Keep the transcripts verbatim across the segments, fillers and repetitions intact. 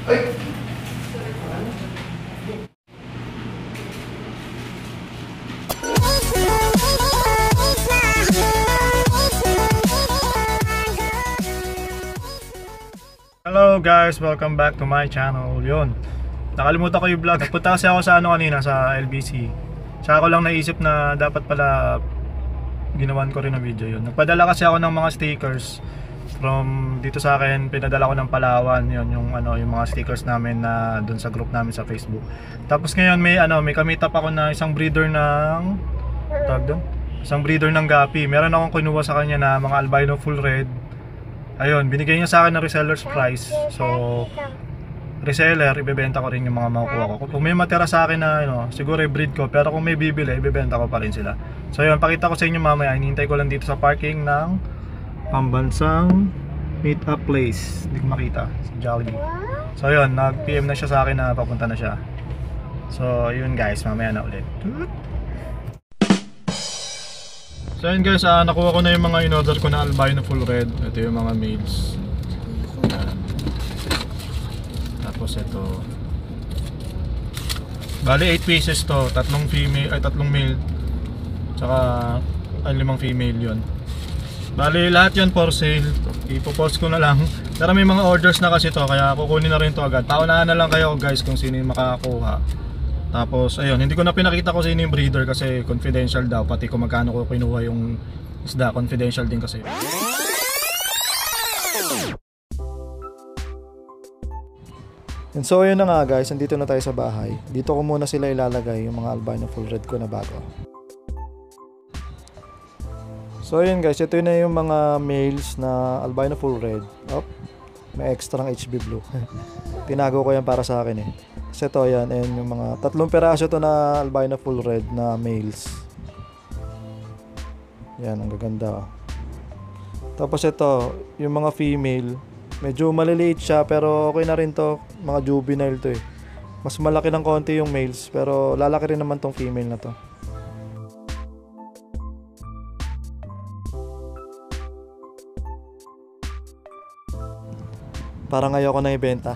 Ay! Hello guys, welcome back to my channel. Yun, nakalimutan ko yung vlog. Nagpunta kasi ako sa ano kanina, sa L B C. Tsaka ko lang naisip na dapat pala ginawan ko rin ng video yun. Nagpadala kasi ako ng mga stickers from dito sa akin, pinadala ko ng Palawan. Yun, yung ano, yung mga stickers namin na doon sa group namin sa Facebook. Tapos ngayon may ano, may kamit up ako na isang breeder ng tawag doon? Isang breeder ng Gapi. Meron akong kinuha sa kanya na mga albino full red. Ayun, binigay niya sa akin ng reseller's price. So, reseller, ibebenta ko rin yung mga makukuha ko. Kung may matira sa akin na, ano, siguro i-breed ko. Pero kung may bibili, ibebenta ko pa rin sila. So, ayun, pakita ko sa inyo mamaya. Hinihintay ko lang dito sa parking ng pambansang meet-up place. Hindi ko makita, sa Jollibee. So, ayun, nag-P M na siya sa akin na papunta na siya. So, ayun guys, mamaya na ulit. So yun guys, uh, nakuha ko na yung mga in-order ko na albino full red. Ito yung mga males. Ayan. Tapos ito. Bali eight pieces to, tatlong female, ay tatlong male. Tsaka ay limang female yun. Bali lahat yun for sale. Ipopost ko na lang. Pero may mga orders na kasi to, kaya kukunin na rin to agad. Paunahan na lang kayo guys kung sino yung makakakuha. Tapos ayun, hindi ko na pinakita ko sa inyo yung breeder kasi confidential daw, pati kung magkano ko kinuha yung isda, confidential din kasi. And so ayun na nga guys, nandito na tayo sa bahay. Dito ko muna sila ilalagay yung mga albino full red ko na bago. So ayun guys, ito na yung mga males na albino full red. Oh, may extra H B blue. Tinago ko yan para sa akin eh. Kasi ito yan, ayan yung mga tatlong peraso to na albino full red na males. Yan, ang gaganda oh. Tapos ito, yung mga female, medyo maliliit siya pero okay na rin to, mga juvenile to eh. Mas malaki ng konti yung males pero lalaki rin naman tong female na to. Parang ayoko na ibenta.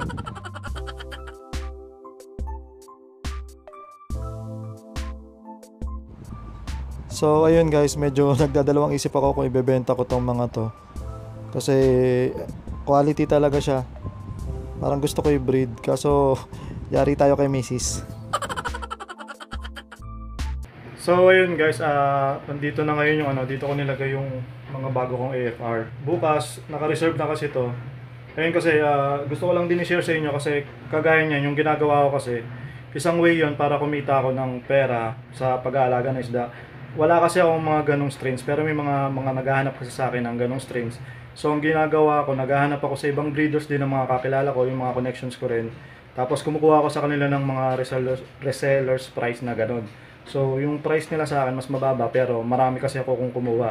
So ayun guys, medyo nagdadalawang isip ako kung ibebenta ko tong mga to. Kasi quality talaga siya. Parang gusto ko i-breed, kaso yari tayo kay Missus So ayun guys, uh, nandito na ngayon yung ano, dito ko nilagay yung mga bago kong A F R. Bukas, naka-reserve na kasi to. Ayun kasi uh, gusto ko lang din i-share sa inyo kasi kagaya niyan, yung ginagawa ko kasi isang way yon para kumita ako ng pera sa pag-aalaga ng isda. Wala kasi akong mga ganong strains pero may mga mga naghahanap kasi sa akin ng ganong strains. So ang ginagawa ko, naghahanap ako sa ibang breeders din ng mga kakilala ko, yung mga connections ko rin. Tapos kumukuha ako sa kanila ng mga resellers, resellers price na ganon. So yung price nila sa akin mas mababa pero marami kasi ako kung kumuha.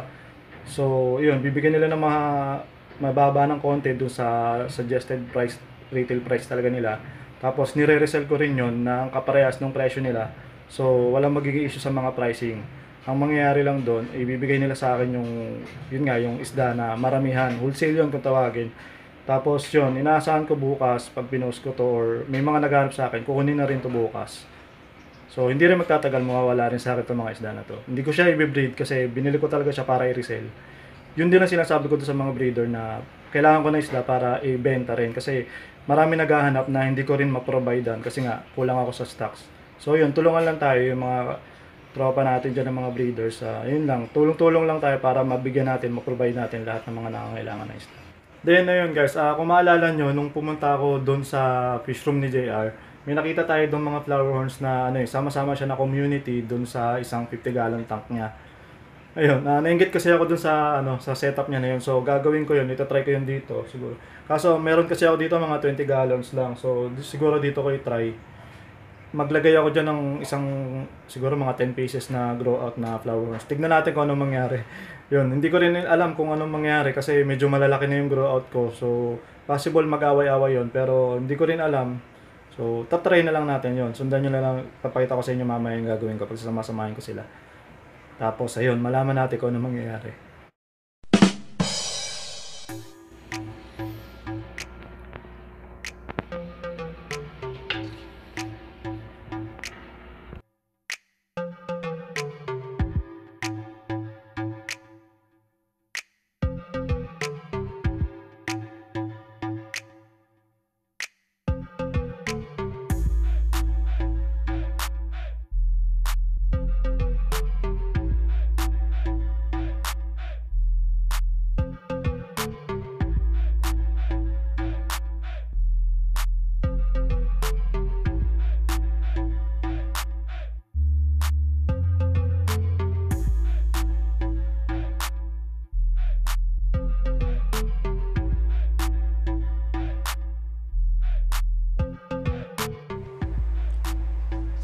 So yun, bibigyan nila ng mga mababa ng konti dun sa suggested price, retail price talaga nila. Tapos nire-resell ko rin yun ng kaparehas ng presyo nila. So walang magiging issue sa mga pricing. Ang mangyayari lang doon, ibibigay nila sa akin yung, yun nga, yung isda na maramihan. Wholesale yun kung tawagin. Tapos yun, inaasahan ko bukas, pag pinost ko to, or may mga naghanap sa akin, kukunin na rin to bukas. So hindi rin magtatagal, mawawala rin sa akin itong mga isda na to. Hindi ko siya i-breed kasi binili ko talaga siya para i-resell. Yun din ang sinasabi ko to sa mga breeder na kailangan ko na isda para i-benta rin. Kasi marami naghahanap na hindi ko rin ma-providean kasi nga, kulang ako sa stocks. So yun, tulungan lang tayo yung mga tropa natin dyan ng mga breeders. Uh, yun lang, tulong-tulong lang tayo para mabigyan natin, ma-provide natin lahat ng mga nangangailangan na isda. Then ayun guys, uh, kung maalala nyo, nung pumunta ako doon sa fish room ni J R, may nakita tayo doon mga flower horns na ano eh, sama-sama siya na community doon sa isang fifty gallon tank niya. Ayun, uh, nainggit kasi ako doon sa ano, sa setup niya na yun. So gagawin ko yun, ito-try ko yun dito siguro. Kaso meron kasi ako dito mga twenty gallons lang. So siguro dito ko i-try. Maglagay ako dyan ng isang, siguro mga ten pieces na grow out na flower horns. Tignan natin kung anong mangyari. Yun, hindi ko rin alam kung anong mangyari kasi medyo malalaki na yung grow out ko. So, possible mag-away-away yun, pero hindi ko rin alam. So, tatry na lang natin yun. Sundan nyo na lang, papakita ko sa inyo mamaya yung gagawin ko pag sasama-samahin ko sila. Tapos, ayun, malaman natin kung anong mangyayari.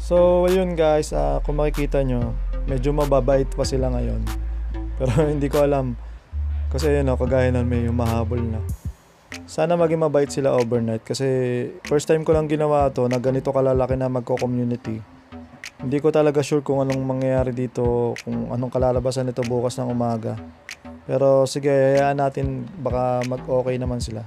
So ayun guys, uh, kung makikita nyo, medyo mababait pa sila ngayon. Pero hindi ko alam kasi yun o, kagaya nun may humahabol na. Sana maging mabait sila overnight kasi first time ko lang ginawa to na ganito kalalaki na magko-community. Hindi ko talaga sure kung anong mangyayari dito, kung anong kalalabasan nito bukas ng umaga. Pero sige, hayaan natin, baka mag-okay naman sila.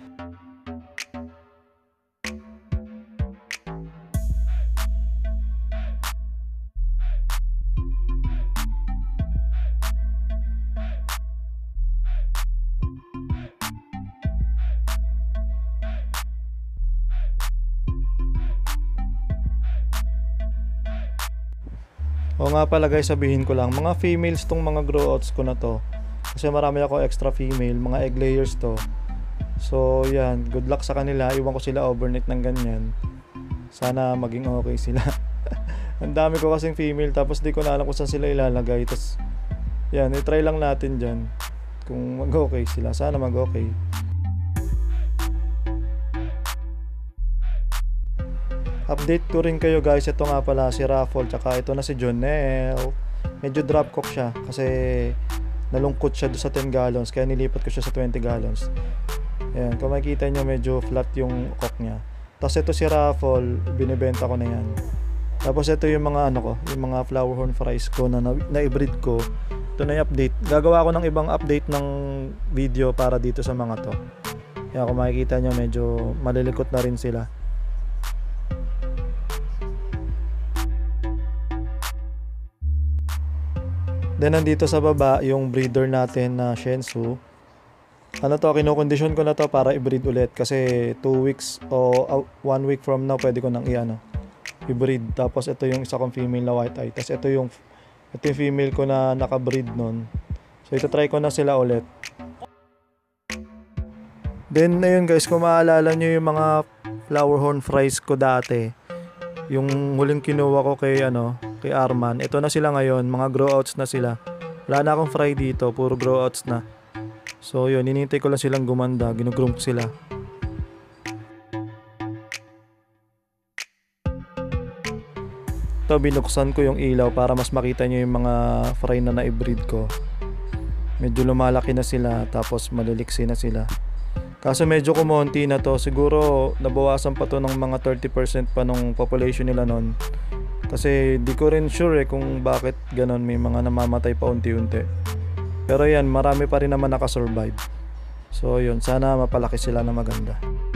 O nga pala guys, sabihin ko lang, mga females tong mga grow outs ko na to. Kasi marami ako extra female, mga egg layers to. So yan, good luck sa kanila. Iwan ko sila overnight ng ganyan. Sana maging okay sila. Ang dami ko kasing female, tapos di ko na alam kung saan sila ilalagay. Tapos yan, i-try lang natin dyan kung mag-okay sila. Sana mag-okay. Update ko rin kayo guys, ito nga pala si Raffle, tsaka ito na si Jonel. Medyo drop cook siya kasi nalungkot siya doon sa ten gallons, kaya nilipat ko siya sa twenty gallons. Ayan, kung makikita nyo medyo flat yung cook niya. Tapos ito si Raffle, binibenta ko na yan. Tapos ito yung mga ano ko, yung mga flower horn fries ko na na-breed ko. Ito na yung update. Gagawa ko ng ibang update ng video para dito sa mga to. Ayan, kung makikita nyo medyo malilikot na rin sila. Then nandito sa baba yung breeder natin na Shih Tzu. Ano to, kinokondisyon ko na to para i-breed ulit kasi two weeks o uh, one week from now pwede ko nang i-ano, i-breed. Tapos ito yung isa kong female na white eye. Tapos ito yung ito yung female ko na naka-breed nun. So ito try ko na sila ulit. Then ayun guys, kung maalala nyo yung mga flower horn fries ko dati, yung huling kinuha ko kay ano, kay Arman, ito na sila ngayon, mga grow outs na sila. Wala na akong fry dito, puro grow outs na. So yun, hinintay ko lang silang gumanda, ginugroom ko sila. Ito, binuksan ko yung ilaw para mas makita nyo yung mga fry na na-breed ko. Medyo lumalaki na sila, tapos maliliksi na sila. Kaso medyo kumonti na to, siguro nabawasan pa to ng mga thirty percent pa nung population nila nun. Kasi di ko rin sure eh kung bakit ganon, may mga namamatay pa unti-unti. Pero yan, marami pa rin naman nakasurvive. So yun, sana mapalaki sila na maganda.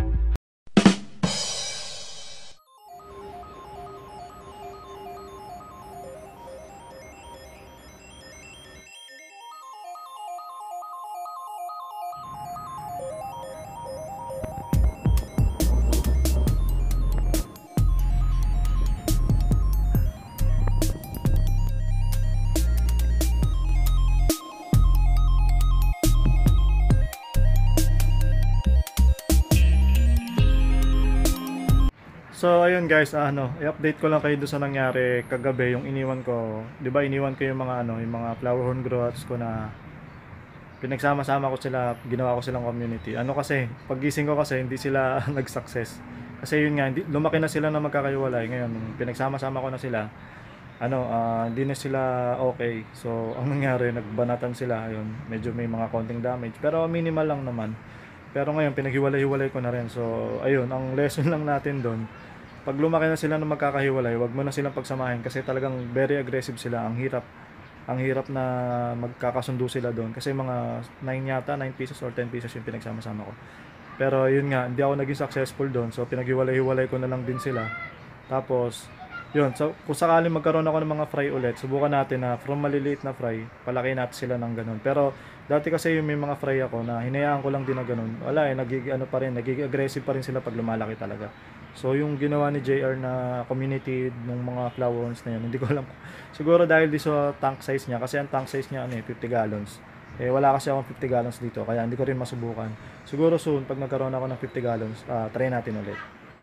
So ayun guys, ah, ano, i-update ko lang kayo doon sa nangyari kagabi, yung iniwan ko. 'Di ba iniwan ko yung mga ano, yung mga flower horn grow outs ko na pinagsama-sama ko sila, ginawa ko silang community. Ano kasi, paggising ko kasi hindi sila nag-success. Kasi yun nga, hindi, lumaki na sila na magkakaiwalay. Ngayon, pinagsama-sama ko na sila. Ano, uh, hindi na sila okay. So ang nangyari, nagbanatan sila. Ayun, medyo may mga konting damage, pero minimal lang naman. Pero ngayon, pinaghiwalay-hiwalay ko na rin. So ayun, ang lesson lang natin doon, pag lumaki na sila na magkakahiwalay, wag mo na silang pagsamahin kasi talagang very aggressive sila. Ang hirap, ang hirap na magkakasundo sila doon kasi mga nine yata, nine pieces or ten pieces yung pinagsama-sama ko. Pero yun nga, hindi ako naging successful doon. So pinaghiwalay-hiwalay ko na lang din sila. Tapos yun, so kung sakaling magkaroon ako ng mga fry ulit, subukan natin na from maliliit na fry, palaki natin sila ng ganun. Pero dati kasi yung may mga fry ako na hinayaan ko lang din na ganun. Wala eh, nagig ano pa rin, nagig aggressive pa rin sila pag lumalaki talaga. So yung ginawa ni J R na community ng mga flowers na yun, hindi ko alam. Siguro dahil di sa tank size niya, kasi ang tank size niya ano eh, fifty gallons. Eh wala kasi akong fifty gallons dito, kaya hindi ko rin masubukan. Siguro soon, pag nagkaroon ako ng fifty gallons, uh, try natin ulit.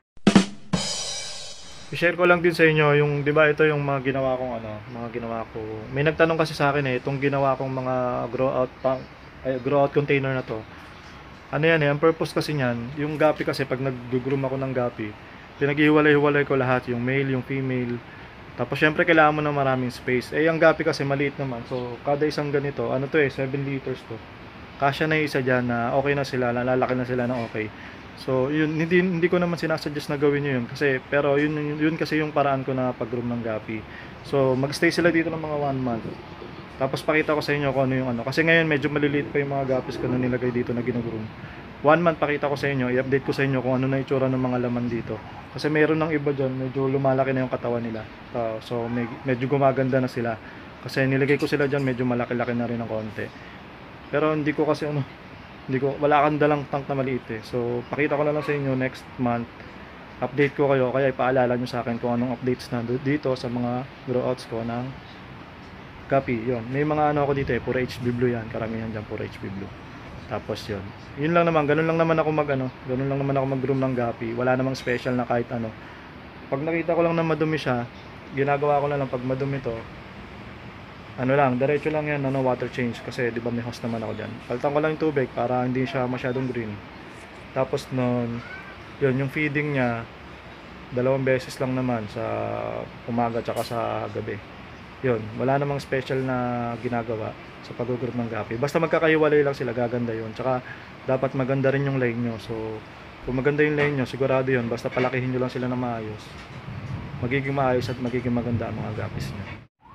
I-share ko lang din sa inyo yung, 'di ba, ito yung mga ginawa kong ano, mga ginawa ko. May nagtanong kasi sa akin eh, itong ginawa kong mga grow out tank, ay, grow out container na to. Ano yan eh, ang purpose kasi niyan, yung gapi kasi pag nag-groom ako ng gapi, pinag-ihiwalay-hiwalay ko lahat, yung male, yung female. Tapos syempre kailangan mo ng maraming space. Eh ang gapi kasi maliit naman. So kada isang ganito, ano to eh, seven liters to. Kasya na yung isa dyan na okay na sila, lalaki na sila ng okay. So yun, hindi, hindi ko naman sinasuggest na gawin nyo yun. Kasi, pero yun, yun, yun kasi yung paraan ko na pag-groom ng gapi. So magstay sila dito ng mga one month. Tapos pakita ko sa inyo kung ano yung ano. Kasi ngayon medyo maliliit pa yung mga gapis ko na nilagay dito na ginugroom. One month pakita ko sa inyo, i-update ko sa inyo kung ano na itsura ng mga laman dito. Kasi meron ng iba dyan, medyo lumalaki na yung katawan nila. Uh, so med medyo gumaganda na sila. Kasi nilagay ko sila dyan, medyo malaki-laki na rin ng konti. Pero hindi ko kasi ano, hindi ko, wala kang dalang tank na maliit eh. So pakita ko na lang sa inyo next month. Update ko kayo, kaya ipaalala nyo sa akin kung anong updates na dito sa mga growouts ko ng gapi. Yun. May mga ano ako dito eh, puro H B blue yan. Karamihan dyan puro H B blue. Tapos yun. Yun lang naman, ganun lang naman ako mag ano, ganun lang naman ako mag-groom ng gapi. Wala namang special na kahit ano. Pag nakita ko lang na madumi siya, ginagawa ko na lang pag madumi to. Ano lang, diretso lang yan, ano, water change kasi 'di ba may hose naman ako diyan. Palitan ko lang yung tubig para hindi siya masyadong green. Tapos noon, yun yung feeding niya dalawang beses lang naman sa umaga at sa gabi. Yun, wala namang special na ginagawa sa pag-groom ng gapi. Basta magkakahiwalay lang sila, gaganda yun. Tsaka dapat maganda rin yung line nyo. So kung maganda yung line nyo, sigurado yun. Basta palakihin nyo lang sila na maayos. Magiging maayos at magiging maganda ang mga gapis nyo.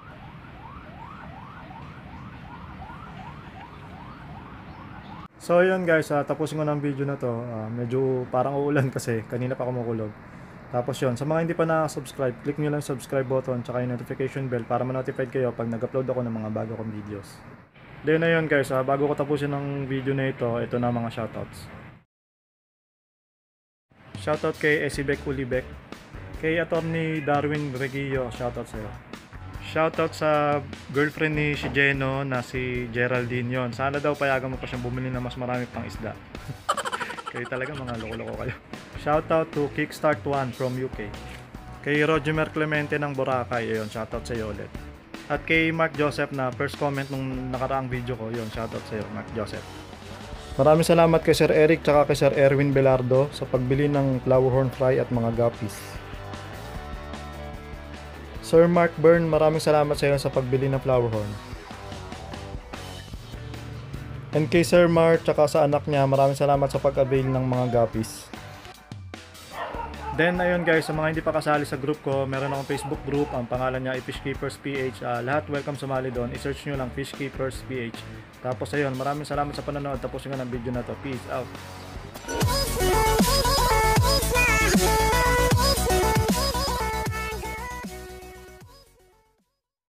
So yun guys, uh, tapusin ko ng video na to. Uh, medyo parang uulan kasi kanina pa kumukulog. Tapos yun, sa mga hindi pa na-subscribe, click nyo lang subscribe button tsaka yung notification bell para ma-notified kayo pag nag-upload ako ng mga bago kong videos. Then na yun guys, uh, bago ko tapusin ng video na ito, ito na mga shoutouts. Shoutout kay Esibek Ulibek, kay Attorney Darwin Reguillo, shoutout sa'yo. Shoutout sa girlfriend ni si Jeno na si Geraldine yon. Sana daw payagan mo pa siyang bumili na mas marami pang isda. Kayo talaga mga loko-loko kayo. Shoutout to Kickstart one from U K. Kay Rogemer Clemente ng Boracay, ayun, shoutout sa iyo ulit. At kay Mark Joseph na first comment nung nakaraang video ko, yun, shoutout sa iyo, Mark Joseph. Maraming salamat kay Sir Eric tsaka kay Sir Erwin Belardo sa pagbili ng flowerhorn fry at mga guppies. Sir Mark Byrne, maraming salamat sa iyo sa pagbili ng flowerhorn. And kay Sir Mark tsaka sa anak niya, maraming salamat sa pag-avail ng mga guppies. Then ayun guys, sa mga hindi pa kasali sa group ko, meron akong Facebook group, ang pangalan niya ay Fishkeepers P H. Uh, lahat welcome sumali doon, i-search nyo lang Fishkeepers P H. Tapos ayun, maraming salamat sa panonood, tapusin ko ng video na to. Peace out!